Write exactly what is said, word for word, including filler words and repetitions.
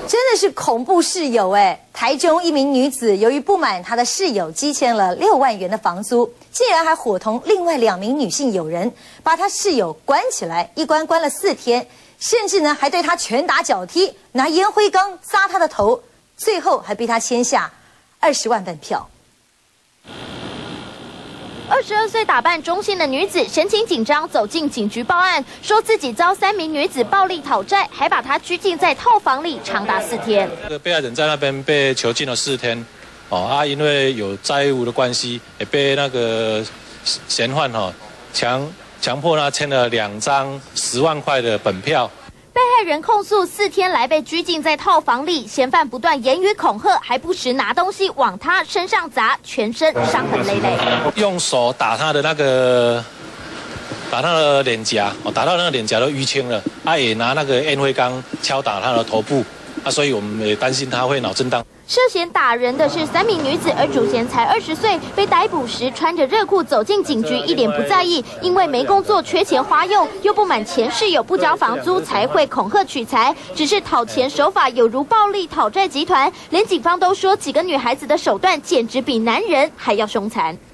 真的是恐怖室友哎！台中一名女子由于不满她的室友积欠了六万元的房租，竟然还伙同另外两名女性友人，把她室友关起来，一关关了四天，甚至呢还对她拳打脚踢，拿烟灰缸砸她的头，最后还逼她签下二十万本票。 二十二岁打扮中性的女子神情紧张，走进警局报案，说自己遭三名女子暴力讨债，还把她拘禁在套房里长达四天。 这个被害人在那边被囚禁了四天，哦啊，因为有债务的关系，也被那个嫌犯哈强强迫他签了两张十万块的本票。 被害人控诉四天来被拘禁在套房里，嫌犯不断言语恐吓，还不时拿东西往他身上砸，全身伤痕累累。 用手打他的那个，打他的脸颊，哦，打到那个脸颊都淤青了。他也拿那个烟灰缸敲打他的头部，啊，所以我们也担心他会脑震荡。 涉嫌打人的是三名女子，而主嫌才二十岁，被逮捕时穿着热裤走进警局，一脸不在意，因为没工作、缺钱花用，又不满前室友不交房租，才会恐吓取财。只是讨钱手法有如暴力讨债集团，连警方都说几个女孩子的手段简直比男人还要凶残。